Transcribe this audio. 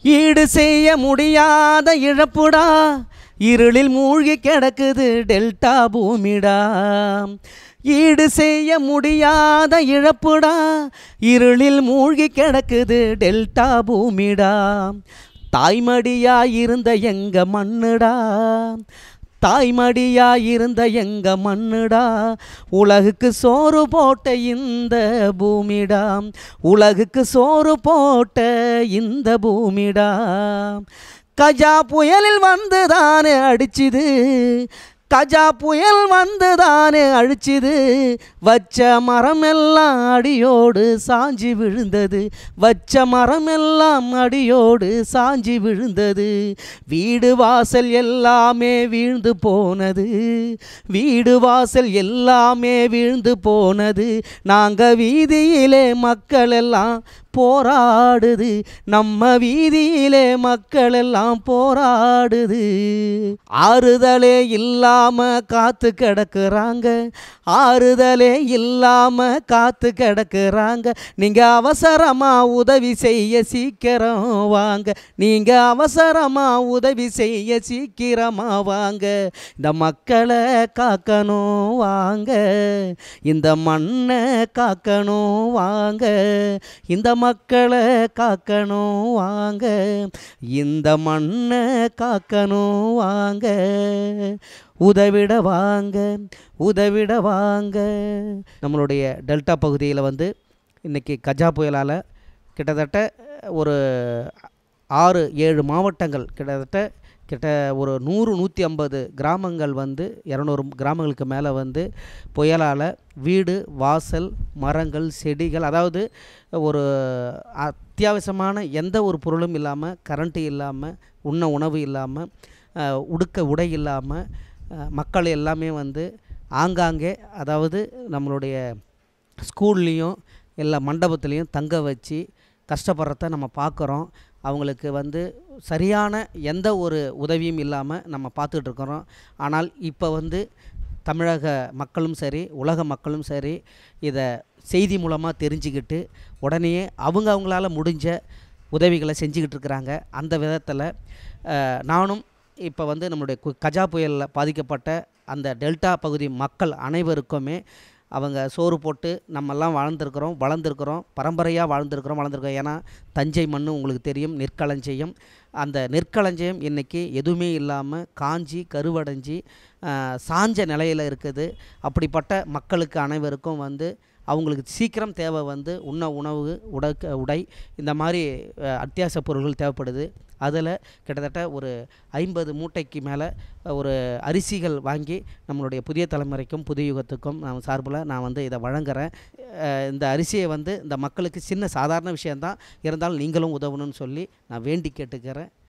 ஈடு செய்ய முடியாத இழப்புடா, இருளில் மூழ்கி கிடக்குது டெல்டா பூமிடா. ஈடு செய்ய முடியாத இழப்புடா, இருளில் மூழ்கி கிடக்குது டெல்டா பூமிடா. தாய்மடியா இருந்த எங்க மண்ணுடா, தாய்மடியா இருந்த எங்க மண்ணுடா. உலகுக்கு சோறு போட்ட இந்த பூமிடா, உலகுக்கு சோறு போட்ட இந்த பூமிடா. கஜா புயலில் வந்துதானே அடிச்சுது, கஜா புயல் வந்துதானே அழிச்சுது. வச்ச மரமெல்லாம் அடியோடு சாஞ்சி விழுந்தது, வச்ச மரமெல்லாம் அடியோடு சாஞ்சி விழுந்தது. வீடு வாசல் எல்லாமே வீழ்ந்து போனது, வீடு வாசல் எல்லாமே வீழ்ந்து போனது. நாங்கள் வீதியிலே மக்கள் எல்லாம் போராடுது, நம்ம வீதியிலே மக்கள் எல்லாம் போராடுது. ஆறுதலே இல்லாம காத்து கிடக்குறாங்க, ஆறுதலே இல்லாம காத்து கிடக்குறாங்க. நீங்க அவசரமா உதவி செய்ய சீக்கிரம் வாங்க, நீங்க அவசரமா உதவி செய்ய சீக்கிரமா வாங்க. இந்த மக்களை காக்கணும் வாங்க, இந்த மண்ணை காக்கணும் வாங்க, இந்த மக்களை காக்கணும் வாங்க, இந்த மண்ணை காக்கணும் வாங்க. உதவிட வாங்க, உதவிட வாங்க. நம்மளுடைய டெல்டா பகுதியில் வந்து இன்றைக்கி கஜா புயலால் கிட்டத்தட்ட ஒரு 6-7 மாவட்டங்கள், கிட்ட ஒரு 100-150 கிராமங்கள் வந்து 200 கிராமங்களுக்கு மேலே வந்து புயலால் வீடு வாசல் மரங்கள் செடிகள், அதாவது ஒரு அத்தியாவசியமான எந்த ஒரு பொருளும் இல்லாமல், கரண்ட்டு இல்லாமல், உண்ண உணவு இல்லாமல், உடுக்க உடை இல்லாமல் மக்கள் எல்லாமே வந்து ஆங்காங்கே, அதாவது நம்மளுடைய ஸ்கூல்லேயும் எல்லா மண்டபத்துலேயும் தங்க வச்சு கஷ்டப்படுறத நம்ம பார்க்குறோம். அவங்களுக்கு வந்து சரியான எந்த ஒரு உதவியும் இல்லாமல் நம்ம பார்த்துட்ருக்குறோம். ஆனால் இப்போ வந்து தமிழக மக்களும் சரி, உலக மக்களும் சரி, இதை செய்தி மூலமாக தெரிஞ்சுக்கிட்டு உடனே அவங்களால முடிஞ்ச உதவிகளை செஞ்சுக்கிட்டு இருக்கிறாங்க. அந்த விதத்தில் நானும் இப்போ வந்து நம்மளுடைய கஜா புயலில் பாதிக்கப்பட்ட அந்த டெல்டா பகுதி மக்கள் அனைவருக்குமே அவங்க சோறு போட்டு நம்மெல்லாம் வளர்ந்துருக்கிறோம், பரம்பரையாக வளர்ந்துருக்கிறோம். ஏன்னா தஞ்சை மண் உங்களுக்கு தெரியும், நெற்களஞ்சியம். அந்த நெற்களஞ்சியம் இன்றைக்கி எதுவுமே இல்லாமல் காஞ்சி கருவடைஞ்சி சாஞ்ச நிலையில் இருக்குது. அப்படிப்பட்ட மக்களுக்கு அனைவருக்கும் வந்து அவங்களுக்கு சீக்கிரம் தேவை வந்து உண்ண உணவு, உடை, இந்த மாதிரி அத்தியாவசிய பொருட்கள் தேவைப்படுது. அதில் கிட்டத்தட்ட ஒரு 50 மூட்டைக்கு மேலே ஒரு அரிசிகள் வாங்கி நம்மளுடைய புதிய தலைமுறைக்கும் புதிய யுகத்துக்கும் நான் சார்பில் நான் வந்து இதை வழங்குகிறேன். இந்த அரிசியை வந்து இந்த மக்களுக்கு சின்ன சாதாரண விஷயந்தான் இருந்தாலும் நீங்களும் உதவணும்னு சொல்லி நான் வேண்டி கேட்டுக்கிறேன்.